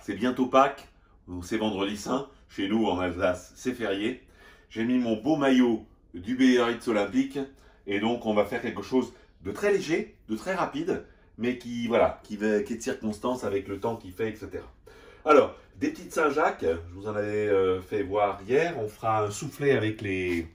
c'est bientôt Pâques, ou c'est vendredi saint. Chez nous, en Alsace, c'est férié. J'ai mis mon beau maillot du Biarritz Olympique. Et donc, on va faire quelque chose de très léger, de très rapide, mais qui est de circonstance avec le temps qu'il fait, etc. Alors, des petites Saint-Jacques, je vous en avais fait voir hier. On fera un soufflé avec les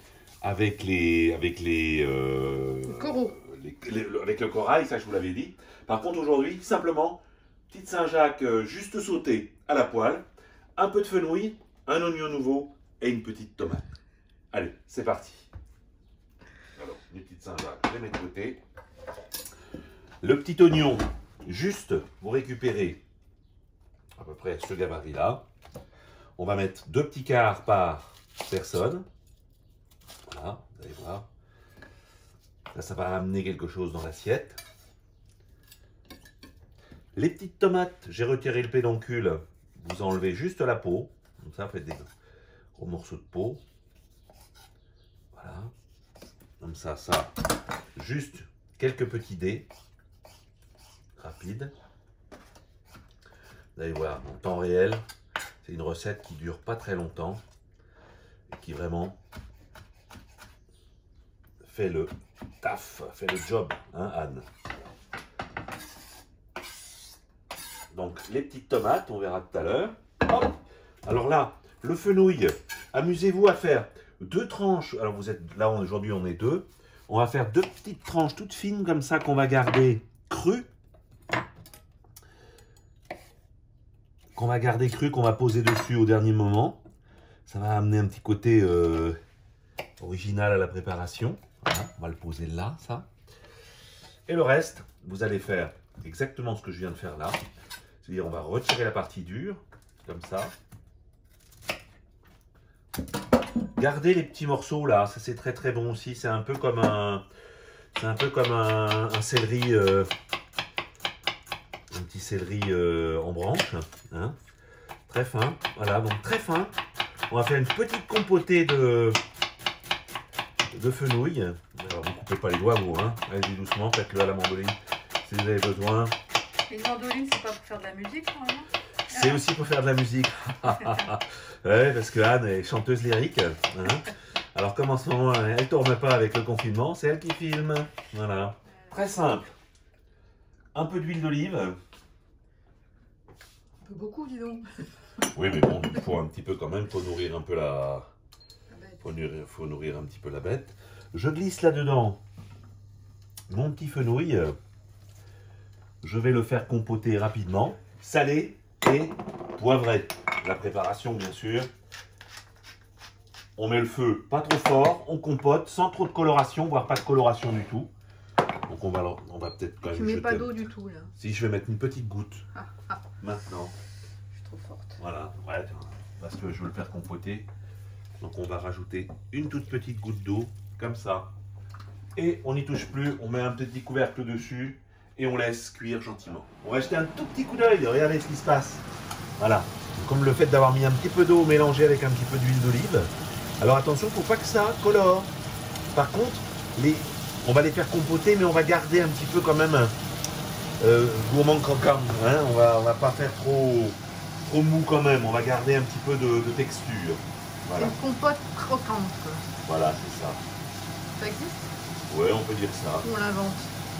Coraux. avec le corail, ça je vous l'avais dit. Par contre, aujourd'hui, simplement, petite Saint-Jacques juste sautée à la poêle, un peu de fenouil, un oignon nouveau et une petite tomate. Allez, c'est parti. Alors, les petites Saint-Jacques, je les mets de côté. Le petit oignon, juste, vous récupérez à peu près ce gabarit-là. On va mettre 2 petits quarts par personne. Voilà, vous allez voir. Là, ça va amener quelque chose dans l'assiette. Les petites tomates, j'ai retiré le pédoncule. Vous enlevez juste la peau. Comme ça, faites des gros morceaux de peau. Voilà. Comme ça, juste quelques petits dés. Rapides. Vous allez voir, en temps réel, c'est une recette qui dure pas très longtemps. Et qui vraiment fait le taf, fait le job, hein, Anne. Donc les petites tomates, on verra tout à l'heure. Alors là, le fenouil, amusez-vous à faire 2 tranches. Alors vous êtes là aujourd'hui, on est 2. On va faire 2 petites tranches toutes fines comme ça qu'on va garder crues. Qu'on va poser dessus au dernier moment. Ça va amener un petit côté original à la préparation. Voilà, on va le poser là, ça. Et le reste, vous allez faire exactement ce que je viens de faire là. C'est-à-dire, on va retirer la partie dure, comme ça. Gardez les petits morceaux là, ça c'est très très bon aussi. C'est un peu comme un céleri, un petit céleri en branche, hein. Très fin. Voilà, donc très fin. On va faire une petite compotée de fenouil. Alors, vous ne coupez pas les doigts, vous, hein. Allez-y doucement, faites-le à la mandoline si vous avez besoin. Une mandoline, c'est pas pour faire de la musique, normalement? C'est aussi pour faire de la musique. Ouais, parce que Anne est chanteuse lyrique. Hein. Alors, comme en ce moment, elle ne tourne pas avec le confinement, c'est elle qui filme. Voilà. Très simple. Un peu d'huile d'olive. Un peu beaucoup, dis donc. Oui, mais bon, il faut un petit peu quand même, faut nourrir un peu faut nourrir un petit peu la bête. Je glisse là-dedans mon petit fenouil. Je vais le faire compoter rapidement, salé et poivré. La préparation, bien sûr. On met le feu pas trop fort, on compote sans trop de coloration, voire pas de coloration du tout. Donc on va peut-être quand même. Tu mets pas d'eau du tout là. Si, je vais mettre une petite goutte. Maintenant. Je suis trop forte. Voilà, ouais, parce que je veux le faire compoter. Donc on va rajouter une toute petite goutte d'eau, comme ça. Et on n'y touche plus, on met un petit couvercle dessus et on laisse cuire gentiment. On va jeter un tout petit coup d'œil, regardez ce qui se passe. Voilà, comme le fait d'avoir mis un petit peu d'eau mélangée avec un petit peu d'huile d'olive. Alors attention, il ne faut pas que ça colore. Par contre, on va les faire compoter, mais on va garder un petit peu quand même gourmand croquant. Hein, on va pas faire trop mou quand même, on va garder un petit peu de texture. Voilà. Une compote croquante, quoi. Voilà, c'est ça. Ça existe? Ouais, on peut dire ça. On l'invente.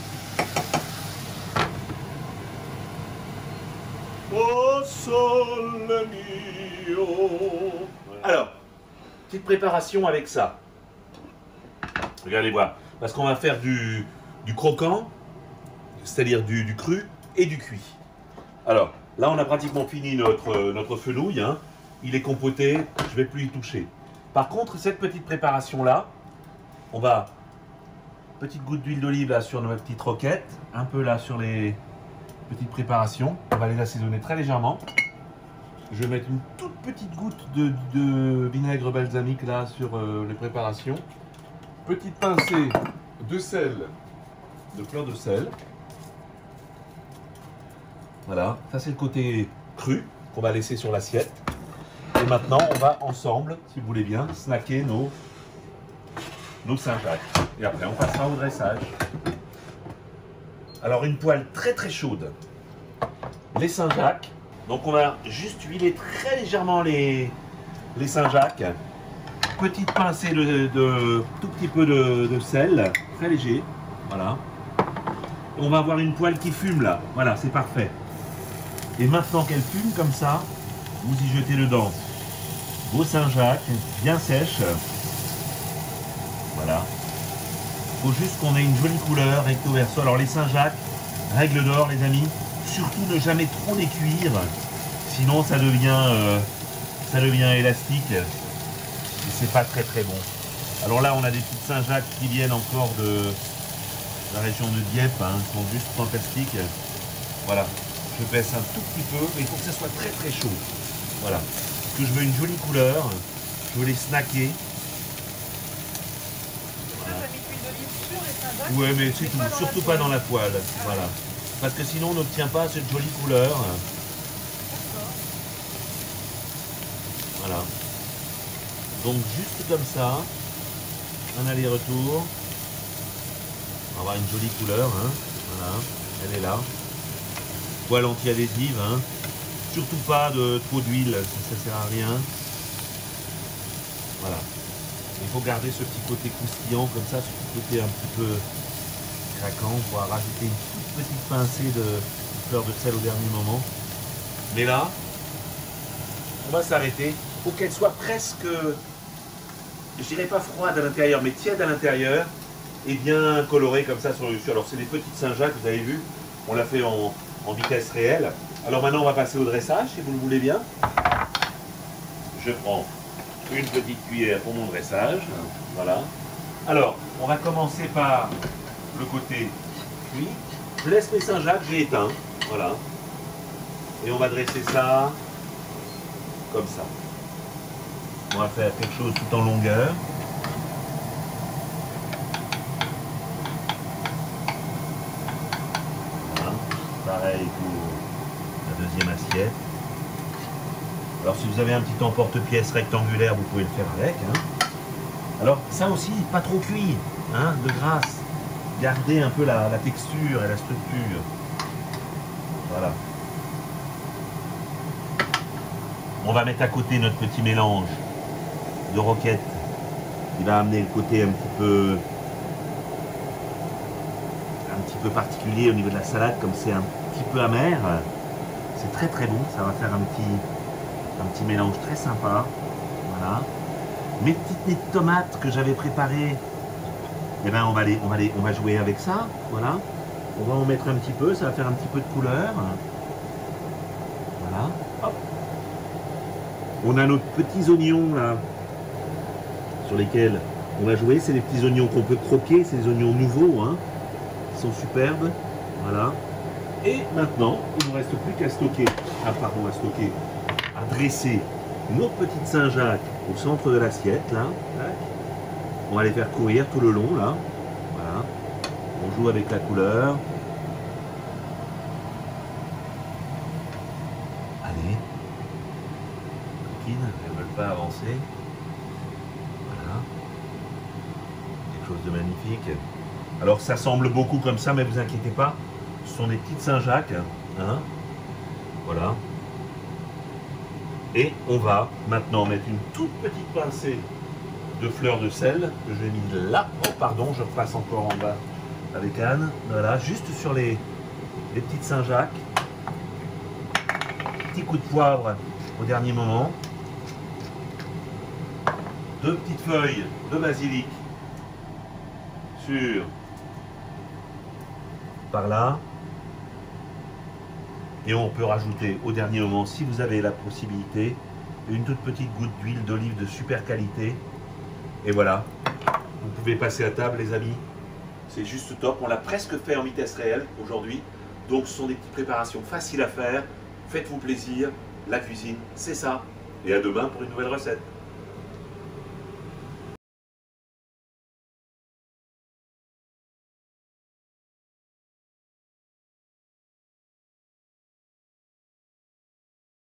Oh sole mio. Alors, petite préparation avec ça. Regardez voir. Parce qu'on va faire du croquant, c'est-à-dire du cru et du cuit. Alors, là on a pratiquement fini notre fenouil. Hein. Il est compoté, je ne vais plus y toucher. Par contre, cette petite préparation-là, on va... Petite goutte d'huile d'olive là sur notre petite roquette, un peu là sur les petites préparations. On va les assaisonner très légèrement. Je vais mettre une toute petite goutte de vinaigre balsamique là sur les préparations. Petite pincée de sel, de fleur de sel. Voilà, ça c'est le côté cru qu'on va laisser sur l'assiette. Et maintenant, on va ensemble, si vous voulez bien, snacker nos Saint-Jacques. Et après, on passera au dressage. Alors, une poêle très très chaude. Les Saint-Jacques, Donc on va juste huiler très légèrement les Saint-Jacques. Petite pincée de tout petit peu de sel, très léger. Voilà. Et on va avoir une poêle qui fume là. Voilà, c'est parfait. Et maintenant qu'elle fume comme ça, vous y jetez dedans vos Saint-Jacques, bien sèches. Voilà. Il faut juste qu'on ait une jolie couleur recto verso. Alors les Saint-Jacques, règle d'or les amis, surtout ne jamais trop les cuire, sinon ça devient élastique et c'est pas très très bon. Alors là on a des petites Saint-Jacques qui viennent encore de la région de Dieppe, hein, qui sont juste fantastiques. Voilà, je baisse un tout petit peu, mais il faut que ça soit très très chaud. Voilà, parce que je veux une jolie couleur, je veux les snacker. Ouais, mais c'est tout, surtout pas dans la poêle, voilà. Parce que sinon on n'obtient pas cette jolie couleur. Voilà. Donc juste comme ça, un aller-retour. On va avoir une jolie couleur, hein. Voilà, elle est là. Poêle anti-adhésive, hein. Surtout pas de trop d'huile, ça sert à rien. Voilà. Il faut garder ce petit côté croustillant comme ça, ce petit côté un petit peu craquant. On va rajouter une toute petite pincée de fleur de sel au dernier moment. Mais là, on va s'arrêter. Il faut qu'elle soit presque, je dirais pas froide à l'intérieur, mais tiède à l'intérieur et bien colorée comme ça sur le dessus. Alors c'est des petites Saint-Jacques, vous avez vu, on l'a fait en vitesse réelle. Alors maintenant on va passer au dressage, si vous le voulez bien. Je prends une petite cuillère pour mon dressage, voilà. Alors, on va commencer par le côté cuit. Je laisse mes Saint-Jacques, j'ai éteint, voilà. Et on va dresser ça comme ça. On va faire quelque chose tout en longueur. Voilà. Pareil pour la deuxième assiette. Alors si vous avez un petit emporte-pièce rectangulaire, vous pouvez le faire avec. Hein. Alors ça aussi, pas trop cuit, hein, de grâce. Gardez un peu la texture et la structure. Voilà. On va mettre à côté notre petit mélange de roquettes. Il va amener le côté un petit peu particulier au niveau de la salade, comme c'est un petit peu amer. C'est très très bon, ça va faire un petit mélange très sympa. Voilà. Mes petites tomates que j'avais préparées, eh ben on va jouer avec ça. Voilà. On va en mettre un petit peu, ça va faire un petit peu de couleur. Voilà. Hop. On a nos petits oignons là, sur lesquels on va jouer. C'est des petits oignons qu'on peut croquer, c'est des oignons nouveaux, hein, qui sont superbes. Voilà. Et maintenant, il ne nous reste plus qu'à stocker. À dresser nos petites Saint-Jacques au centre de l'assiette, là. On va les faire courir tout le long, là. Voilà. On joue avec la couleur. Allez. Coquines, elles ne veulent pas avancer. Voilà. Quelque chose de magnifique. Alors, ça semble beaucoup comme ça, mais vous inquiétez pas. Ce sont des petites Saint-Jacques. Hein. Voilà. Et on va maintenant mettre une toute petite pincée de fleurs de sel que je vais mis là. Oh pardon, je repasse encore en bas avec Anne. Voilà, juste sur les petites Saint-Jacques. Petit coup de poivre au dernier moment. 2 petites feuilles de basilic sur par là. Et on peut rajouter au dernier moment, si vous avez la possibilité, une toute petite goutte d'huile d'olive de super qualité. Et voilà, vous pouvez passer à table les amis. C'est juste top, on l'a presque fait en vitesse réelle aujourd'hui. Donc ce sont des petites préparations faciles à faire. Faites-vous plaisir, la cuisine c'est ça. Et à demain pour une nouvelle recette.